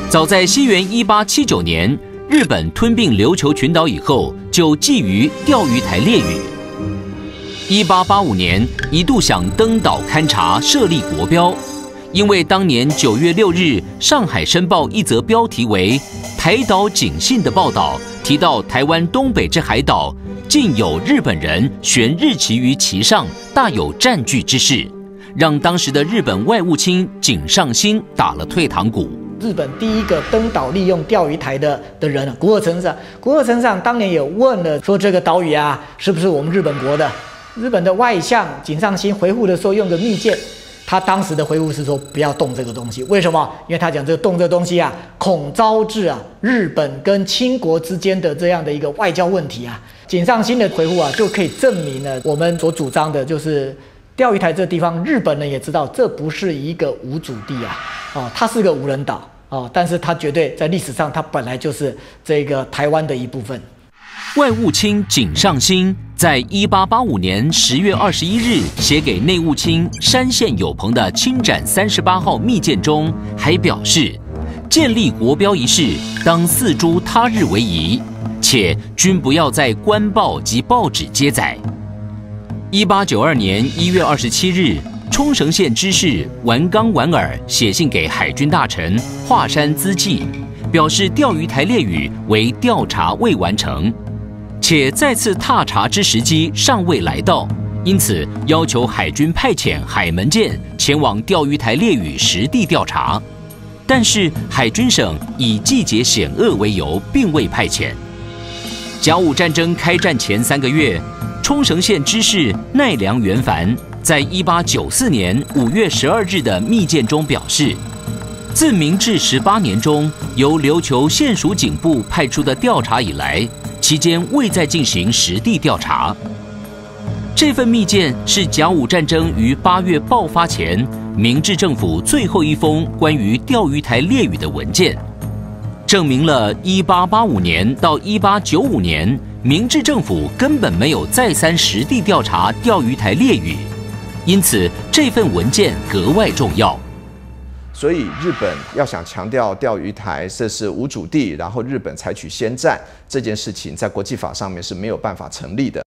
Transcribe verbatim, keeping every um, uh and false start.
早在西元一八七九年，日本吞并琉球群岛以后，就觊觎钓鱼台列屿。一八八五年，一度想登岛勘察，设立国标，因为当年九月六日，《上海申报》一则标题为“台岛警信”的报道，提到台湾东北之海岛，竟有日本人悬日旗于其上，大有占据之势，让当时的日本外务卿井上新打了退堂鼓。 日本第一个登岛利用钓鱼台的的人，古贺成长，古贺成长当年也问了，说这个岛屿啊，是不是我们日本国的？日本的外相井上新回复的时候用个密件，他当时的回复是说不要动这个东西，为什么？因为他讲这个动这个东西啊，恐招致啊日本跟清国之间的这样的一个外交问题啊。井上新的回复啊，就可以证明了我们所主张的就是钓鱼台这个地方，日本人也知道这不是一个无主地啊，哦，它是个无人岛哦，但是它绝对在历史上它本来就是这个台湾的一部分。 外务卿井上新在一八八五年十月二十一日写给内务卿山县有朋的清斩三十八号密件中，还表示建立国标一事当四诸他日为宜，且均不要在官报及报纸接载。一八九二年一月二十七日，冲绳县知事丸冈莞尔写信给海军大臣华山资纪，表示钓鱼台列屿为调查未完成，且再次踏查之时机尚未来到，因此要求海军派遣海门舰前往钓鱼台列屿实地调查，但是海军省以季节险恶为由，并未派遣。甲午战争开战前三个月，冲绳县知事奈良元繁在一八九四年五月十二日的密件中表示，自明治十八年中由琉球县属警部派出的调查以来，期间未再进行实地调查。这份密件是甲午战争于八月爆发前，明治政府最后一封关于钓鱼台列屿的文件，证明了一八八五年到一八九五年，明治政府根本没有再三实地调查钓鱼台列屿，因此这份文件格外重要。 所以日本要想强调钓鱼台这是无主地，然后日本采取先占这件事情，在国际法上面是没有办法成立的。